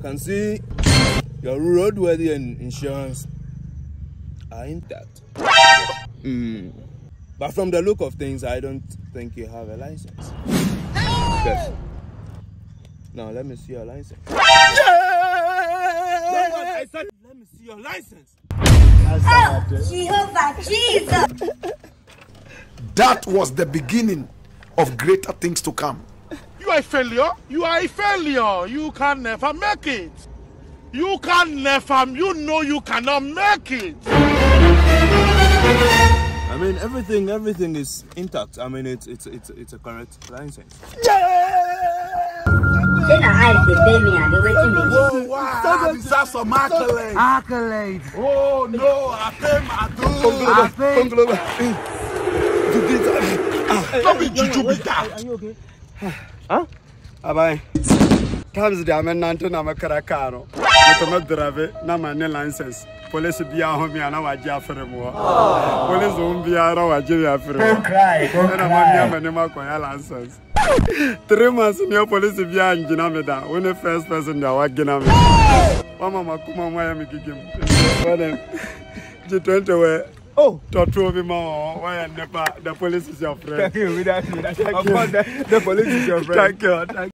can see your roadworthy and insurance are intact. But from the look of things, I don't think you have a license. Yes. Now let me see your license. Yeah! I said, let me see your license. Oh, Jehovah Jesus! That was the beginning of greater things to come. You are a failure. You are a failure. You can never make it. You can never. You know you cannot make it. I mean, everything is intact. I mean, it's a correct license. Then I pay me and they wait to me. Oh, wow. These are some accolades. Accolades. Oh, no. I pay. Don't be juju with that. Are you okay? Huh? Abai. Times the amenanto na makarakano. Automat drive na mane license. Police bia ho mi ana waje afere mo. Police on bia ra waje afere. Don't cry. Na mane amane makoya license. 3 months ni police bia ngina me da. When the first person da wa gina me. Mama makuma mwa ya mikigim. When G20 we oh, Toto be more. Why never the police is your friend. Thank you. The police is your friend. Thank you.